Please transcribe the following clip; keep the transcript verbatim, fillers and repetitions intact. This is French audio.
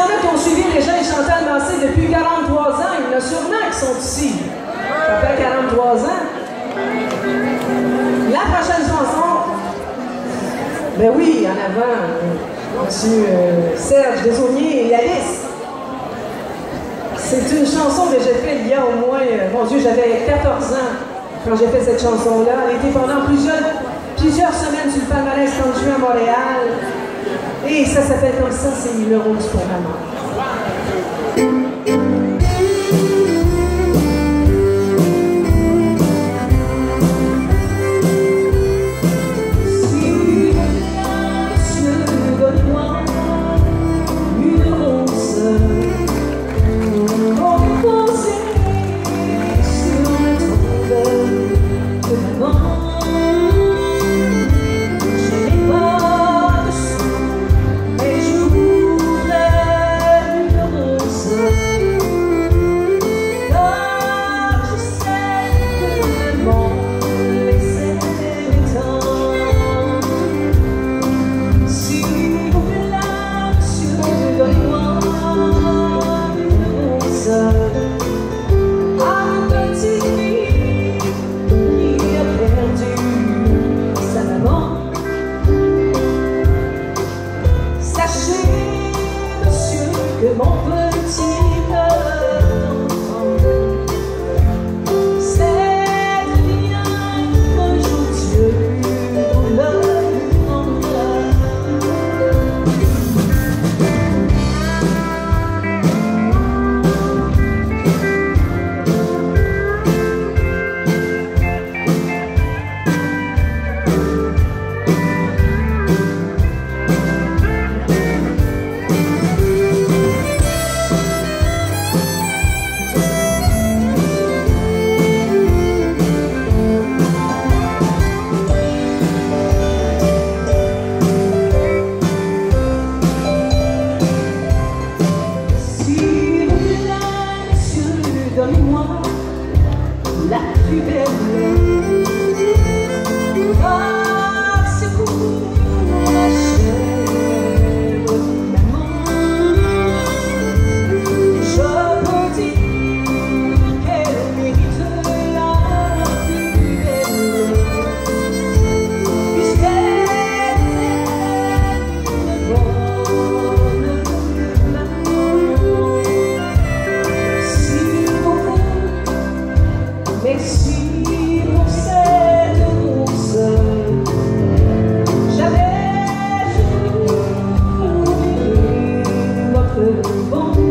y en a qui ont suivi Régent et Chantal Massé depuis quarante-trois ans, il y en a sûrement qui sont ici. Ça fait quarante-trois ans. La prochaine chanson, ben oui, en avant, monsieur euh, Serge Desaulniers et Alice. C'est une chanson que j'ai faite il y a au moins, euh, mon Dieu, j'avais quatorze ans quand j'ai fait cette chanson-là. Elle a été pendant plusieurs, plusieurs semaines sur le palmarès country à Montréal. Et ça s'appelle comme ça, c'est le rose pour maman. Bon